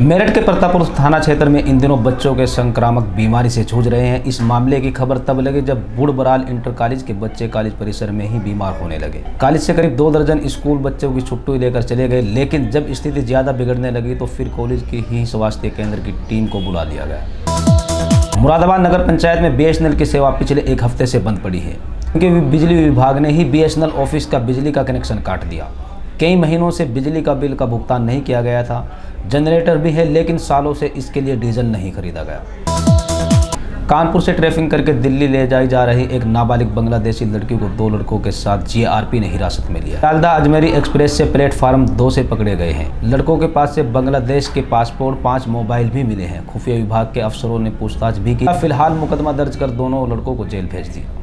मेरठ के प्रतापपुर थाना क्षेत्र में इन दिनों बच्चों के संक्रामक बीमारी से जूझ रहे हैं। इस मामले की खबर तब लगी जब बूढ़बराल इंटर कॉलेज के बच्चे कॉलेज परिसर में ही बीमार होने लगे। कॉलेज से करीब 2 दर्जन स्कूल बच्चों की छुट्टी लेकर चले गए, लेकिन जब स्थिति ज्यादा बिगड़ने लगी तो फिर कॉलेज की ही स्वास्थ्य केंद्र की टीम को बुला लिया गया। मुरादाबाद नगर पंचायत में बीएसएनएल की सेवा पिछले 1 हफ्ते से बंद पड़ी है, क्योंकि बिजली विभाग ने ही बीएसएनएल ऑफिस का बिजली का कनेक्शन काट दिया। कई महीनों से बिजली का बिल का भुगतान नहीं किया गया था। जनरेटर भी है, लेकिन सालों से इसके लिए डीजल नहीं खरीदा गया। कानपुर से ट्रैफिकिंग करके दिल्ली ले जाई जा रही एक नाबालिग बांग्लादेशी लड़की को 2 लड़कों के साथ जीआरपी ने हिरासत में लिया। मालदा अजमेरी एक्सप्रेस से प्लेटफार्म 2 से पकड़े गए हैं। लड़कों के पास से बांग्लादेश के पासपोर्ट, 5 मोबाइल भी मिले हैं। खुफिया विभाग के अफसरों ने पूछताछ भी की। फिलहाल मुकदमा दर्ज कर दोनों लड़कों को जेल भेज दिया।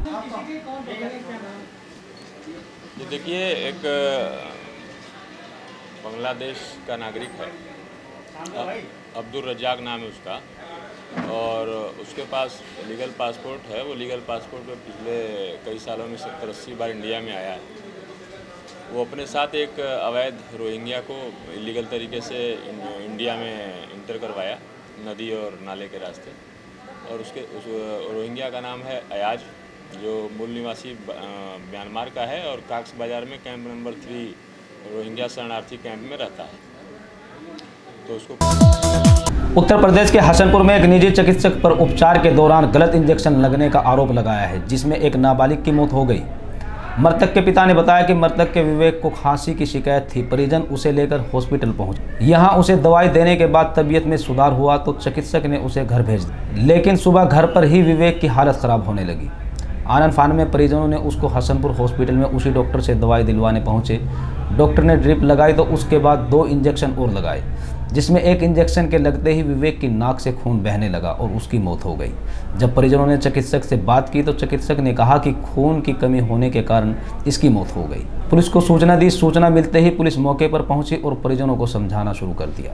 देखिए, एक बांग्लादेश का नागरिक है, अब्दुल रज्जाक नाम है उसका, और उसके पास लीगल पासपोर्ट है। वो लीगल पासपोर्ट में पिछले कई सालों में 70-80 बार इंडिया में आया है। वो अपने साथ एक अवैध रोहिंग्या को इलीगल तरीके से इंडिया में इंटर करवाया, नदी और नाले के रास्ते। और उस रोहिंग्या का नाम है अयाज, जो मूल निवासी म्यांमार का है और काक्स बाज़ार में कैंप नंबर 3 रोहिंग्या शरणार्थी कैंप में रहता है। तो उसको उत्तर प्रदेश के हसनपुर में एक निजी चिकित्सक पर उपचार के दौरान गलत इंजेक्शन लगने का आरोप लगाया है, जिसमें एक नाबालिग की मौत हो गई। मृतक के पिता ने बताया कि मृतक के विवेक को खांसी की शिकायत थी। परिजन उसे लेकर हॉस्पिटल पहुंचे। यहां उसे दवाई देने के बाद तबीयत में सुधार हुआ तो चिकित्सक ने उसे घर भेज दिया, लेकिन सुबह घर पर ही विवेक की हालत खराब होने लगी। आनन फानन में परिजनों ने उसको हसनपुर हॉस्पिटल में उसी डॉक्टर से दवाई दिलवाने पहुंचे। डॉक्टर ने ड्रिप लगाई तो उसके बाद 2 इंजेक्शन और लगाए, जिसमें एक इंजेक्शन के लगते ही विवेक की नाक से खून बहने लगा और उसकी मौत हो गई। जब परिजनों ने चिकित्सक से बात की तो चिकित्सक ने कहा कि खून की कमी होने के कारण इसकी मौत हो गई। पुलिस को सूचना दी। सूचना मिलते ही पुलिस मौके पर पहुंची और परिजनों को समझाना शुरू कर दिया।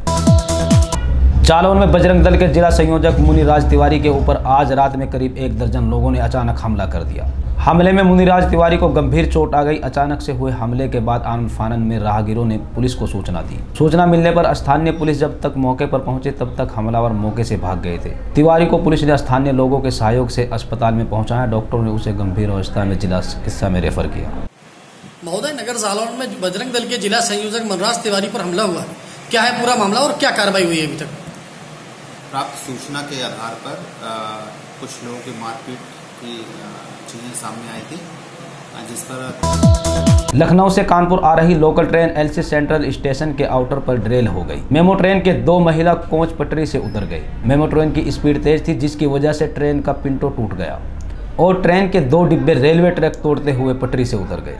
जालौन में बजरंग दल के जिला संयोजक मुनिराज तिवारी के ऊपर आज रात में करीब 1 दर्जन लोगों ने अचानक हमला कर दिया। हमले में मुनिराज तिवारी को गंभीर चोट आ गई। अचानक से हुए हमले के बाद आनन फानन में राहगीरों ने पुलिस को सूचना दी। सूचना मिलने पर स्थानीय पुलिस जब तक मौके पर पहुंचे तब तक हमलावर मौके से भाग गए थे। तिवारी को पुलिस ने स्थानीय लोगों के सहयोग से अस्पताल में पहुंचाया। डॉक्टरों ने उसे गंभीर अवस्था में जिला चिकित्सा में रेफर किया। महोदय, नगर जालौन में बजरंग दल के जिला संयोजक मुनिराज तिवारी पर हमला हुआ, क्या है पूरा मामला और क्या कार्रवाई हुई है अभी तक? प्राप्त सूचना के आधार पर कुछ लोगों की मारपीट की चीजें सामने आई थी, जिस पर लखनऊ से कानपुर आ रही local train LC central station के आउटर पर ड्रेल हो गई। मेमो ट्रेन के 2 महिला कोच पटरी से उतर गए। मेमो ट्रेन की स्पीड तेज थी, जिसकी वजह से ट्रेन का पिंटो टूट गया और ट्रेन के 2 डिब्बे रेलवे ट्रैक तोड़ते हुए पटरी से उतर गए।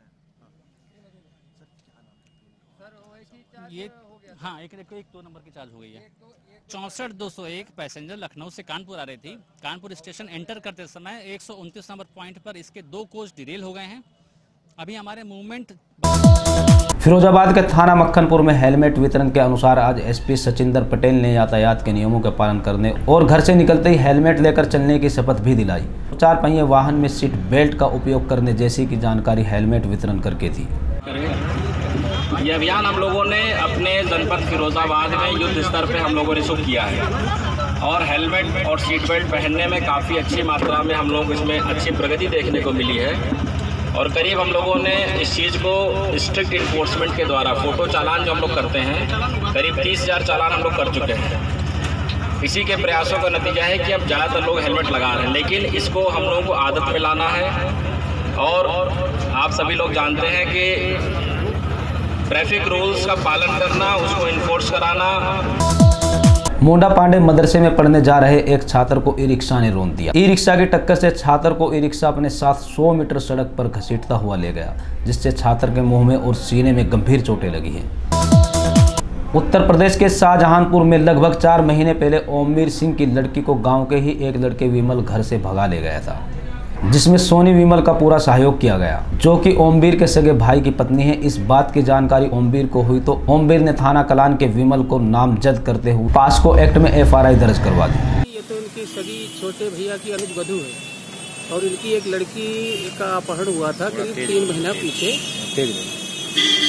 हाँ, एक 2 नंबर की चार्ज हो गई है। 64-201 पैसेंजर लखनऊ से कानपुर आ रही थी। कानपुर स्टेशन एंटर करते समय 129 नंबर पॉइंट पर इसके 2 कोच डिरेल हो गए हैं। अभी हमारे मूवमेंट। फिरोजाबाद के थाना मक्खनपुर में हेलमेट वितरण के अनुसार आज एसपी सचिंदर पटेल ने यातायात के नियमों का पालन करने और घर से निकलते ही हेलमेट लेकर चलने की शपथ भी दिलाई। 4 पहिए वाहन में सीट बेल्ट का उपयोग करने जैसी की जानकारी हेलमेट वितरण करके थी। ये अभियान हम लोगों ने अपने जनपद फिरोजाबाद में युद्ध स्तर पे हम लोगों ने शुरू किया है और हेलमेट और सीट बेल्ट पहनने में काफ़ी अच्छी मात्रा में हम लोग इसमें अच्छी प्रगति देखने को मिली है। और करीब हम लोगों ने इस चीज़ को स्ट्रिक्ट इन्फोर्समेंट के द्वारा फोटो चालान जो हम लोग करते हैं, करीब 30,000 चालान हम लोग कर चुके हैं। इसी के प्रयासों का नतीजा है कि अब ज़्यादातर लोग हेलमेट लगा रहे हैं, लेकिन इसको हम लोगों को आदत में लाना है। और आप सभी लोग जानते हैं कि ट्रैफिक रूल्स का पालन करना, उसको इन्फोर्स कराना। मोंडा पांडे मदरसे में पढ़ने जा रहे एक छात्र को ई रिक्शा ने रौंद दिया। ई रिक्शा की टक्कर से छात्र को ई रिक्शा अपने साथ 100 मीटर सड़क पर घसीटता हुआ ले गया, जिससे छात्र के मुंह में और सीने में गंभीर चोटें लगी हैं। उत्तर प्रदेश के शाहजहांपुर में लगभग 4 महीने पहले ओमवीर सिंह की लड़की को गाँव के ही एक लड़के विमल घर से भगा ले गया था, जिसमें सोनी विमल का पूरा सहयोग किया गया, जो कि ओमवीर के सगे भाई की पत्नी है। इस बात की जानकारी ओमवीर को हुई तो ओमवीर ने थाना कलान के विमल को नामजद करते हुए पास्को एक्ट में एफआईआर दर्ज करवा दी। ये तो इनकी सगी छोटे भैया की अनुज वधू है और इनकी एक लड़की का अपहरण हुआ था करीब 3 महीना पीछे।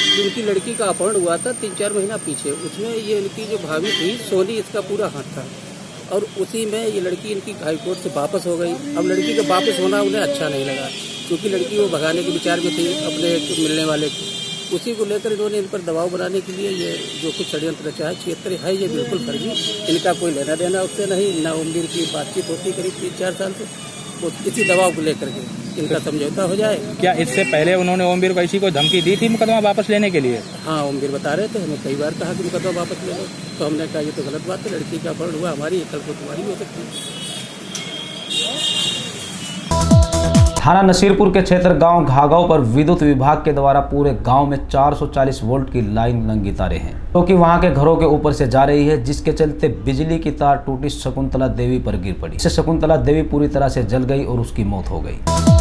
जिनकी लड़की का अपहरण हुआ था 3-4 महीना पीछे, उसमें ये इनकी जो भाभी थी सोनी, इसका पूरा हाथ था और उसी में ये लड़की इनकी हाई कोर्ट से वापस हो गई। अब लड़की का वापस होना उन्हें अच्छा नहीं लगा, क्योंकि लड़की वो भगाने के विचार में थी अपने मिलने वाले को। उसी को लेकर इन्होंने इन पर दबाव बनाने के लिए ये जो कुछ षड्यंत्र रचा है, क्षेत्र है ये बिल्कुल फर्जी। इनका कोई लेना देना उससे नहीं, ना ओमवीर की बातचीत होती करीब 3-4 साल से। वो इसी दबाव को लेकर के इनका समझौता हो जाए। क्या इससे पहले उन्होंने ओमवीर को इसी को धमकी दी थी मुकदमा वापस लेने के लिए? हाँ, ओमवीर बता रहे थे, हमें कई बार कहा कि मुकदमा वापस ले लो, तो हमने कहा ये तो गलत बात है, लड़की का अपहरण हुआ हमारी, कल को तुम्हारी हो सकती है। थाना नसीरपुर के क्षेत्र गांव घागांव पर विद्युत विभाग के द्वारा पूरे गांव में 440 वोल्ट की लाइन नंगी तारे हैं, क्योंकि वहां के घरों के ऊपर से जा रही है, जिसके चलते बिजली की तार टूटी शकुंतला देवी पर गिर पड़ी। इससे शकुंतला देवी पूरी तरह से जल गई और उसकी मौत हो गई।